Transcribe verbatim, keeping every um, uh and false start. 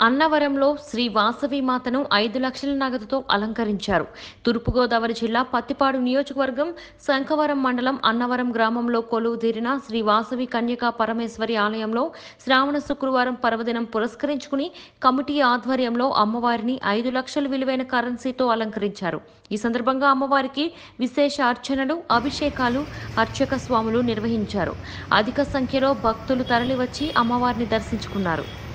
అన్నవరంలో శ్రీ వాసవి మాతను ఐదు లక్షల నగదుతో అలంకరించారు. తూర్పుగోదావరి జిల్లా పత్తిపాడు నియోజకవర్గం శంఖవరం మండలం అన్నవరం గ్రామంలో కొలువుదీరిన శ్రీ వాసవి కన్యకా పరమేశ్వరి ఆలయంలో శ్రావణ శుక్రవారం పర్వదినం పురస్కరించుకుని కమిటీ ఆధ్వర్యంలో అమ్మవారిని ఐదు లక్షల విలువైన కరెన్సీతో అలంకరించారు. ఈ సందర్భంగా అమ్మవారికి విశేష అర్చనలు, అభిషేకాలు అర్చక స్వాములు నిర్వహించారు. అధిక సంఖ్యలో భక్తులు తరలివచ్చి అమ్మవారిని దర్శించుకున్నారు.